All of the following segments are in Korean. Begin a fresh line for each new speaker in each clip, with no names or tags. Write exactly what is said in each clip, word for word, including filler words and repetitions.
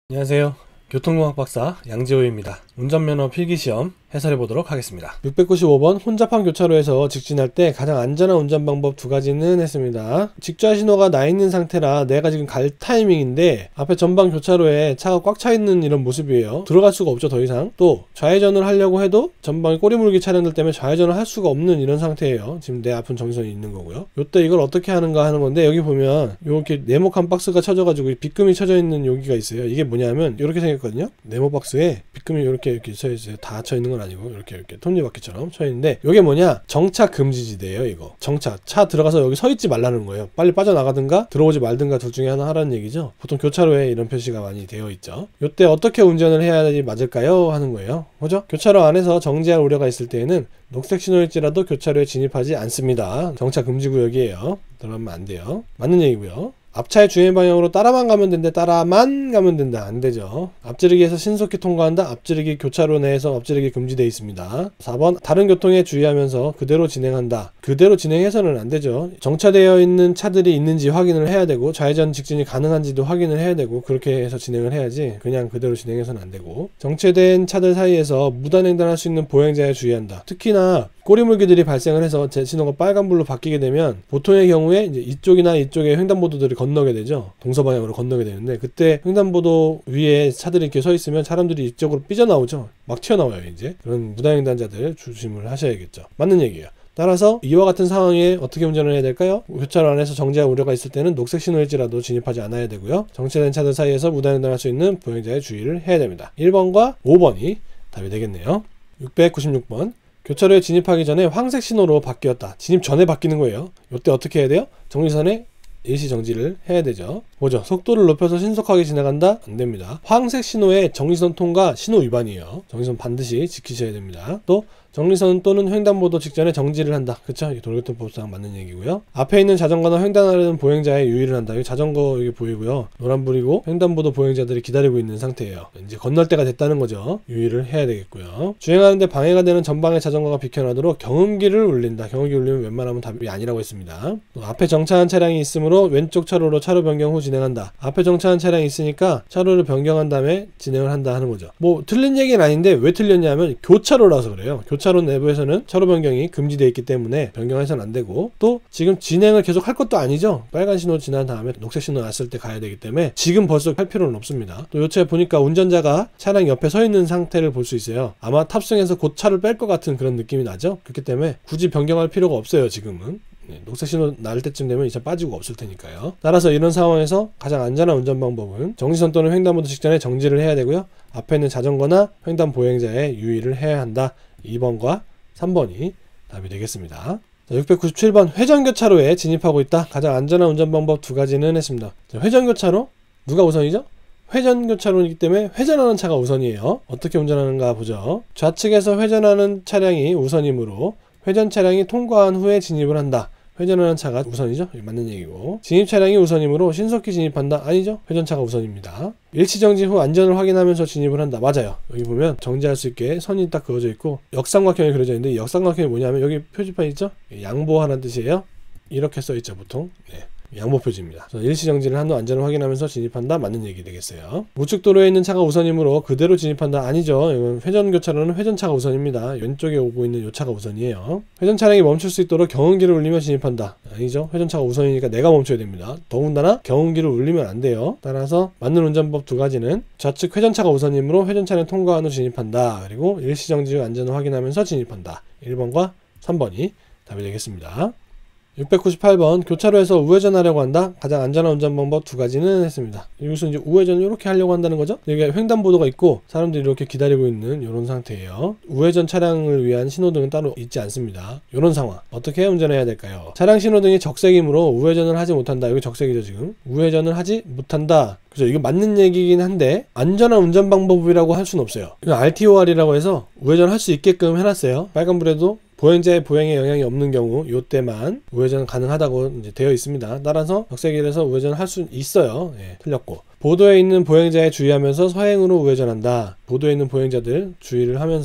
안녕하세요. 교통공학 박사 양지호입니다. 운전면허 필기시험 해설해 보도록 하겠습니다. 육백구십오 번 혼잡한 교차로에서 직진할 때 가장 안전한 운전 방법 두 가지는 했습니다. 직좌 신호가 나 있는 상태라 내가 지금 갈 타이밍인데 앞에 전방 교차로에 차가 꽉 차 있는 이런 모습이에요. 들어갈 수가 없죠, 더 이상. 또 좌회전을 하려고 해도 전방에 꼬리물기 차량들 때문에 좌회전을 할 수가 없는 이런 상태예요. 지금 내 앞은 정지선이 있는 거고요. 요때 이걸 어떻게 하는가 하는 건데, 여기 보면 이렇게 네모칸 박스가 쳐져가지고 빗금이 쳐져 있는 여기가 있어요. 이게 뭐냐면 이렇게 생겼거든요. 네모 박스에 빗금이 이렇게 이렇게 쳐 있어요. 다 쳐 있는 건 아니고 이렇게 이렇게 톱니바퀴처럼 쳐 있는데, 이게 뭐냐, 정차 금지지대예요. 이거 정차, 차 들어가서 여기 서 있지 말라는 거예요. 빨리 빠져나가든가 들어오지 말든가 둘 중에 하나 하라는 얘기죠. 보통 교차로에 이런 표시가 많이 되어 있죠. 요때 어떻게 운전을 해야지 맞을까요 하는 거예요. 그죠? 교차로 안에서 정지할 우려가 있을 때에는 녹색 신호일지라도 교차로에 진입하지 않습니다. 정차 금지 구역이에요. 들어가면 안 돼요. 맞는 얘기고요. 앞차의 주행 방향으로 따라만 가면 된다. 따라만 가면 된다. 안 되죠. 앞지르기에서 신속히 통과한다. 앞지르기 교차로 내에서 앞지르기 금지되어 있습니다. 사 번 다른 교통에 주의하면서 그대로 진행한다. 그대로 진행해서는 안 되죠. 정차되어 있는 차들이 있는지 확인을 해야 되고, 좌회전 직진이 가능한지도 확인을 해야 되고, 그렇게 해서 진행을 해야지 그냥 그대로 진행해서는 안 되고, 정체된 차들 사이에서 무단횡단할 수 있는 보행자에 주의한다. 특히나 꼬리물기들이 발생을 해서 제 신호가 빨간불로 바뀌게 되면 보통의 경우에 이제 이쪽이나 이쪽에 횡단보도들이 건너게 되죠. 동서방향으로 건너게 되는데, 그때 횡단보도 위에 차들이 이렇게 서 있으면 사람들이 이쪽으로 삐져나오죠. 막 튀어나와요. 이제 그런 무단횡단자들 조심을 하셔야겠죠. 맞는 얘기예요. 따라서 이와 같은 상황에 어떻게 운전을 해야 될까요? 교차로 안에서 정지할 우려가 있을 때는 녹색 신호일지라도 진입하지 않아야 되고요. 정체된 차들 사이에서 무단횡단할 수 있는 보행자의 주의를 해야 됩니다. 일 번과 오 번이 답이 되겠네요. 육백구십육 번 교차로에 진입하기 전에 황색 신호로 바뀌었다. 진입 전에 바뀌는 거예요. 이때 어떻게 해야 돼요? 정지선에 일시 정지를 해야 되죠. 뭐죠? 속도를 높여서 신속하게 지나간다? 안 됩니다. 황색 신호에 정지선 통과 신호 위반이에요. 정지선 반드시 지키셔야 됩니다. 또 정지선 또는 횡단보도 직전에 정지를 한다. 그쵸? 이게 도로교통법상 맞는 얘기고요. 앞에 있는 자전거나 횡단하려는 보행자의 유의를 한다. 여기 자전거 여기 보이고요. 노란불이고 횡단보도 보행자들이 기다리고 있는 상태예요. 이제 건널 때가 됐다는 거죠. 유의를 해야 되겠고요. 주행하는데 방해가 되는 전방의 자전거가 비켜나도록 경음기를 울린다. 경음기 울리면 웬만하면 답이 아니라고 했습니다. 또 앞에 정차한 차량이 있으므로 왼쪽 차로로 차로 변경 후 진행한다. 앞에 정차한 차량이 있으니까 차로를 변경한 다음에 진행을 한다 하는 거죠. 뭐 틀린 얘기는 아닌데 왜 틀렸냐면 교차로라서 그래요. 교차로 내부에서는 차로 변경이 금지되어 있기 때문에 변경해서는 안 되고, 또 지금 진행을 계속 할 것도 아니죠. 빨간 신호 지난 다음에 녹색 신호 났을 때 가야 되기 때문에 지금 벌써 할 필요는 없습니다. 또 요차에 보니까 운전자가 차량 옆에 서 있는 상태를 볼 수 있어요. 아마 탑승해서 곧 차를 뺄 것 같은 그런 느낌이 나죠. 그렇기 때문에 굳이 변경할 필요가 없어요. 지금은 네, 녹색 신호 날 때쯤 되면 이 차 빠지고 없을 테니까요. 따라서 이런 상황에서 가장 안전한 운전 방법은 정지선 또는 횡단보도 직전에 정지를 해야 되고요. 앞에 있는 자전거나 횡단 보행자에 유의를 해야 한다. 이 번과 삼 번이 답이 되겠습니다. 자, 육백구십칠 번 회전교차로에 진입하고 있다. 가장 안전한 운전 방법 두 가지는 했습니다. 자, 회전교차로 누가 우선이죠? 회전교차로이기 때문에 회전하는 차가 우선이에요. 어떻게 운전하는가 보죠. 좌측에서 회전하는 차량이 우선이므로 회전 차량이 통과한 후에 진입을 한다. 회전하는 차가 우선이죠. 맞는 얘기고, 진입 차량이 우선이므로 신속히 진입한다. 아니죠. 회전차가 우선입니다. 일시정지 후 안전을 확인하면서 진입을 한다. 맞아요. 여기 보면 정지할 수 있게 선이 딱 그어져 있고 역삼각형이 그려져 있는데, 이 역삼각형이 뭐냐면 여기 표지판 있죠. 양보하는 뜻이에요. 이렇게 써 있죠 보통. 네. 양보 표지입니다. 일시정지를 한 후 안전을 확인하면서 진입한다. 맞는 얘기 되겠어요. 우측 도로에 있는 차가 우선이므로 그대로 진입한다. 아니죠. 이건 회전교차로는 회전차가 우선입니다. 왼쪽에 오고 있는 요 차가 우선이에요. 회전 차량이 멈출 수 있도록 경운기를 울리며 진입한다. 아니죠. 회전차가 우선이니까 내가 멈춰야 됩니다. 더군다나 경운기를 울리면 안 돼요. 따라서 맞는 운전법 두 가지는 좌측 회전차가 우선이므로 회전 차량 통과한 후 진입한다. 그리고 일시정지 후 안전을 확인하면서 진입한다. 일 번과 삼 번이 답이 되겠습니다. 육백구십팔 번 교차로에서 우회전하려고 한다. 가장 안전한 운전 방법 두 가지는 했습니다. 여기서 이제 우회전 이렇게 하려고 한다는 거죠. 여기 횡단보도가 있고 사람들이 이렇게 기다리고 있는 이런 상태예요. 우회전 차량을 위한 신호등은 따로 있지 않습니다. 이런 상황 어떻게 운전해야 될까요? 차량 신호등이 적색이므로 우회전을 하지 못한다. 여기 적색이죠. 지금 우회전을 하지 못한다. 그죠? 이거 맞는 얘기긴 한데 안전한 운전 방법이라고 할 수는 없어요. 이건 알티오알이라고 해서 우회전할 수 있게끔 해놨어요. 빨간불에도 보행자의 보행에 영향이 없는 경우 요때만 우회전 가능하다고 이제 되어 있습니다. 따라서 적색일에서 우회전을 할 수 있어요. 예, 틀렸고, 보도에 있는 보행자에 주의하면서 서행으로 우회전한다. 보도에 있는 보행자들 주의를 하면서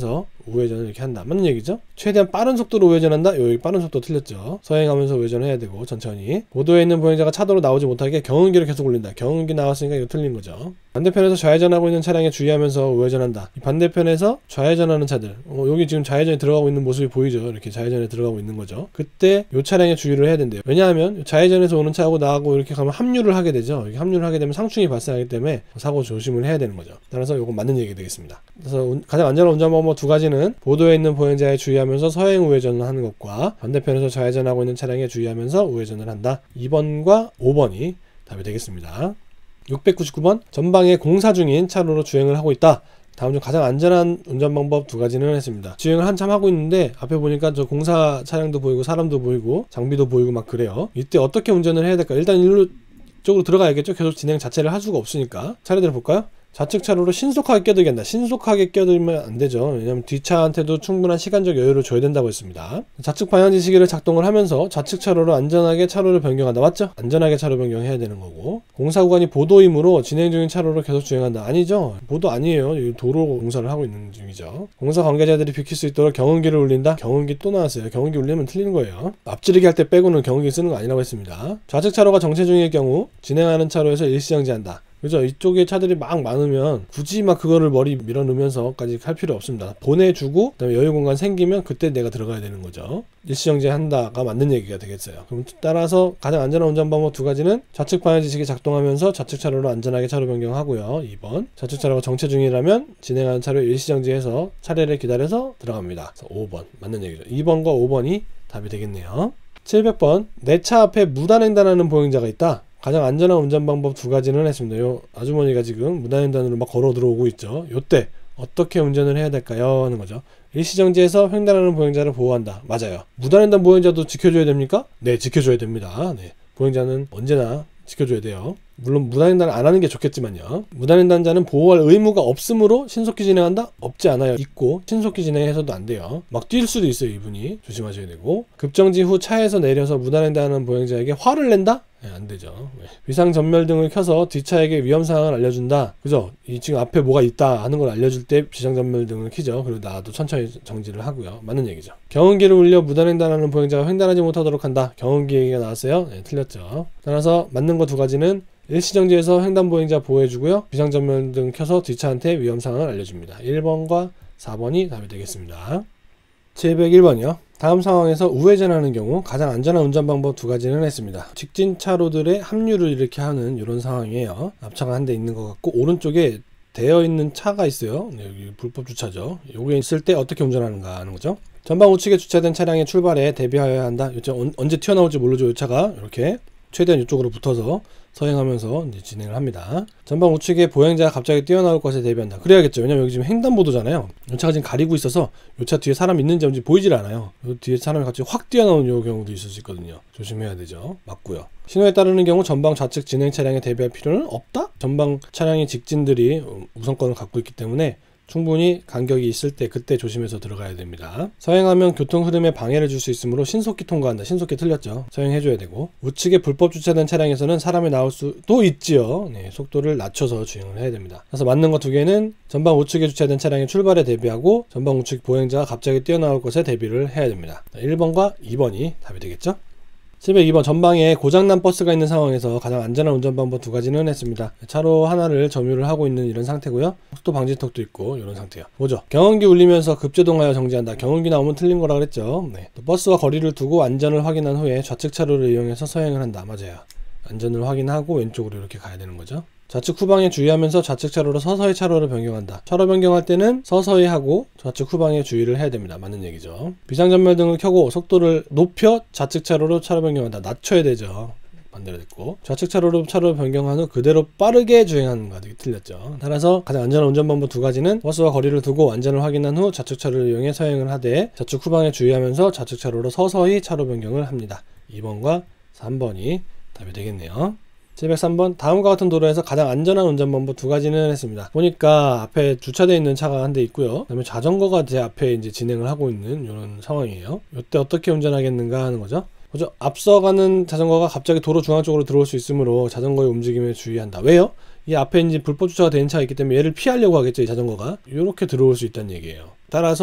우회전을 이렇게 한다. 맞는 얘기죠? 최대한 빠른 속도로 우회전한다. 여기 빠른 속도 틀렸죠. 서행하면서 우회전을 해야 되고 천천히. 보도에 있는 보행자가 차도로 나오지 못하게 경운기를 계속 올린다. 경운기 나왔으니까 이거 틀린 거죠. 반대편에서 좌회전하고 있는 차량에 주의하면서 우회전한다. 이 반대편에서 좌회전하는 차들, 어, 여기 지금 좌회전에 들어가고 있는 모습이 보이죠. 이렇게 좌회전에 들어가고 있는 거죠. 그때 이 차량에 주의를 해야 된대요. 왜냐하면 좌회전에서 오는 차하고 나하고 이렇게 가면 합류를 하게 되죠. 이렇게 합류를 하게 되면 상충이 발생하기 때문에 사고 조심을 해야 되는 거죠. 따라서 이건 맞는 얘기 되겠습니다. 그래서 가장 안전한 운전 방법 두 가지는 보도에 있는 보행자에 주의하면서 서행 우회전을 하는 것과 반대편에서 좌회전하고 있는 차량에 주의하면서 우회전을 한다. 이 번과 오 번이 답이 되겠습니다. 육백구십구 번 전방에 공사 중인 차로로 주행을 하고 있다. 다음 중 가장 안전한 운전 방법 두 가지는 했습니다. 주행을 한참 하고 있는데 앞에 보니까 저 공사 차량도 보이고 사람도 보이고 장비도 보이고 막 그래요. 이때 어떻게 운전을 해야 될까? 일단 일로 쪽으로 들어가야겠죠. 계속 진행 자체를 할 수가 없으니까. 차례대로 볼까요? 좌측 차로로 신속하게 껴들게 한다. 신속하게 껴들면 안 되죠. 왜냐하면 뒷차한테도 충분한 시간적 여유를 줘야 된다고 했습니다. 좌측 방향지시기를 작동을 하면서 좌측 차로로 안전하게 차로를 변경한다. 맞죠? 안전하게 차로 변경해야 되는 거고. 공사 구간이 보도이므로 진행 중인 차로로 계속 주행한다. 아니죠. 보도 아니에요. 도로 공사를 하고 있는 중이죠. 공사 관계자들이 비킬 수 있도록 경운기를 울린다. 경운기 또 나왔어요. 경운기 울리면 틀리는 거예요. 앞지르기 할 때 빼고는 경운기 쓰는 거 아니라고 했습니다. 좌측 차로가 정체 중일 경우 진행하는 차로에서 일시정지한다. 그죠? 이쪽에 차들이 막 많으면 굳이 막 그거를 머리 밀어 넣으면서까지 할 필요 없습니다. 보내주고 그다음에 여유 공간 생기면 그때 내가 들어가야 되는 거죠. 일시정지 한다가 맞는 얘기가 되겠어요. 그럼 따라서 가장 안전한 운전 방법 두 가지는 좌측 방향지시기 작동하면서 좌측 차로로 안전하게 차로 변경하고요. 이 번 좌측 차로가 정체 중이라면 진행하는 차로 일시정지해서 차례를 기다려서 들어갑니다. 그래서 오 번 맞는 얘기죠. 이 번과 오 번이 답이 되겠네요. 칠백 번 내 차 앞에 무단횡단하는 보행자가 있다. 가장 안전한 운전 방법 두 가지는 했습니다. 요 아주머니가 지금 무단횡단으로 막 걸어 들어오고 있죠. 요때 어떻게 운전을 해야 될까요? 하는 거죠. 일시정지해서 횡단하는 보행자를 보호한다. 맞아요. 무단횡단 보행자도 지켜줘야 됩니까? 네, 지켜줘야 됩니다. 네, 보행자는 언제나 지켜줘야 돼요. 물론 무단횡단을 안 하는 게 좋겠지만요. 무단횡단자는 보호할 의무가 없으므로 신속히 진행한다? 없지 않아요. 있고 신속히 진행해서도 안 돼요. 막 뛸 수도 있어요. 이분이 조심하셔야 되고. 급정지 후 차에서 내려서 무단횡단하는 보행자에게 화를 낸다? 네, 안 되죠. 네. 위상 전멸등을 켜서 뒷차에게 위험 상황을 알려준다. 그죠? 이 지금 앞에 뭐가 있다 하는 걸 알려줄 때 비상 전멸등을 켜죠. 그리고 나도 천천히 정지를 하고요. 맞는 얘기죠. 경운기를 울려 무단횡단하는 보행자가 횡단하지 못하도록 한다. 경운기 얘기가 나왔어요. 네, 틀렸죠. 따라서 맞는 거 두 가지는 일시정지해서 횡단보행자 보호해주고요. 비상전면등 켜서 뒷차한테 위험 상황을 알려줍니다. 일 번과 사 번이 답이 되겠습니다. 칠백일 번이요. 다음 상황에서 우회전하는 경우 가장 안전한 운전 방법 두 가지는 했습니다. 직진 차로들의 합류를 이렇게 하는 이런 상황이에요. 앞차가 한 대 있는 것 같고 오른쪽에 되어 있는 차가 있어요. 네, 여기 불법 주차죠. 여기에 있을 때 어떻게 운전하는가 하는 거죠. 전방 우측에 주차된 차량의 출발에 대비하여야 한다. 언제 튀어나올지 모르죠. 이 차가 이렇게 최대한 이쪽으로 붙어서 서행하면서 이제 진행을 합니다. 전방 우측에 보행자가 갑자기 뛰어나올 것에 대비한다. 그래야겠죠. 왜냐면 여기 지금 횡단보도잖아요. 이 차가 지금 가리고 있어서 이 차 뒤에 사람 있는지 없는지 보이질 않아요. 이 뒤에 사람이 갑자기 확 뛰어나오는 요 경우도 있을 수 있거든요. 조심해야 되죠. 맞고요. 신호에 따르는 경우 전방 좌측 진행 차량에 대비할 필요는 없다? 전방 차량의 직진들이 우선권을 갖고 있기 때문에 충분히 간격이 있을 때 그때 조심해서 들어가야 됩니다. 서행하면 교통 흐름에 방해를 줄 수 있으므로 신속히 통과한다. 신속히 틀렸죠. 서행해줘야 되고 우측에 불법 주차된 차량에서는 사람이 나올 수도 있지요. 네, 속도를 낮춰서 주행을 해야 됩니다. 그래서 맞는 거 두 개는 전방 우측에 주차된 차량의 출발에 대비하고 전방 우측 보행자가 갑자기 뛰어나올 것에 대비를 해야 됩니다. 일 번과 이 번이 답이 되겠죠. 칠백이 번 전방에 고장난 버스가 있는 상황에서 가장 안전한 운전 방법 두 가지는 했습니다. 차로 하나를 점유를 하고 있는 이런 상태고요. 속도 방지턱도 있고 이런 상태예요. 뭐죠? 경운기 울리면서 급제동하여 정지한다. 경운기 나오면 틀린 거라 그랬죠. 네. 또 버스와 거리를 두고 안전을 확인한 후에 좌측 차로를 이용해서 서행을 한다. 맞아요. 안전을 확인하고 왼쪽으로 이렇게 가야 되는 거죠. 좌측 후방에 주의하면서 좌측 차로로 서서히 차로를 변경한다. 차로 변경할 때는 서서히 하고 좌측 후방에 주의를 해야 됩니다. 맞는 얘기죠. 비상전멸등을 켜고 속도를 높여 좌측 차로로 차로 변경한다. 낮춰야 되죠. 반대로 됐고 좌측 차로로 차로 변경한 후 그대로 빠르게 주행하는 거 되게 틀렸죠. 따라서 가장 안전한 운전 방법 두 가지는 버스와 거리를 두고 안전을 확인한 후 좌측 차로를 이용해 서행을 하되 좌측 후방에 주의하면서 좌측 차로로 서서히 차로 변경을 합니다. 이 번과 삼 번이 답이 되겠네요. 칠백삼 번 다음과 같은 도로에서 가장 안전한 운전 방법 두 가지는 했습니다. 보니까 앞에 주차되어 있는 차가 한 대 있고요. 그다음에 자전거가 제 앞에 이제 진행을 하고 있는 이런 상황이에요. 이때 어떻게 운전하겠는가 하는 거죠. 그죠? 앞서가는 자전거가 갑자기 도로 중앙 쪽으로 들어올 수 있으므로 자전거의 움직임에 주의한다. 왜요? 이 앞에 이제 불법 주차가 된 차가 있기 때문에 얘를 피하려고 하겠죠. 이 자전거가 이렇게 들어올 수 있다는 얘기예요. 따라서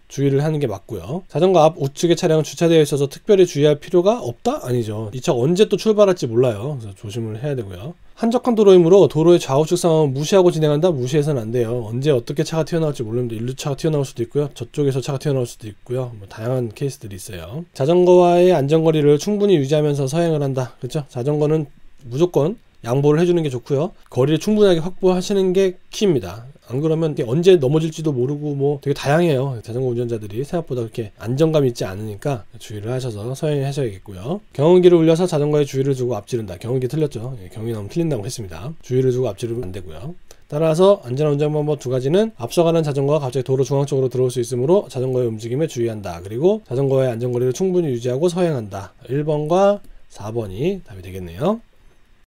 주의를 하는 게 맞고요. 자전거 앞 우측의 차량은 주차되어 있어서 특별히 주의할 필요가 없다? 아니죠. 이 차 언제 또 출발할지 몰라요. 그래서 조심을 해야 되고요. 한적한 도로이므로 도로의 좌우측 상황은 무시하고 진행한다? 무시해서는 안 돼요. 언제 어떻게 차가 튀어나올지 모르는데 일루 차가 튀어나올 수도 있고요. 저쪽에서 차가 튀어나올 수도 있고요. 뭐 다양한 케이스들이 있어요. 자전거와의 안전거리를 충분히 유지하면서 서행을 한다. 그렇죠? 자전거는 무조건 양보를 해주는 게 좋고요. 거리를 충분하게 확보하시는 게 키입니다. 안 그러면 언제 넘어질지도 모르고 뭐 되게 다양해요. 자전거 운전자들이 생각보다 그렇게 안정감 있지 않으니까 주의를 하셔서 서행하셔야겠고요. 경운기를 울려서 자전거에 주의를 주고 앞지른다. 경운기 틀렸죠. 경운기 나오면 틀린다고 했습니다. 주의를 주고 앞지르면 안 되고요. 따라서 안전한 운전 방법 두 가지는 앞서가는 자전거가 갑자기 도로 중앙 쪽으로 들어올 수 있으므로 자전거의 움직임에 주의한다. 그리고 자전거의 안전거리를 충분히 유지하고 서행한다. 일 번과 사 번이 답이 되겠네요.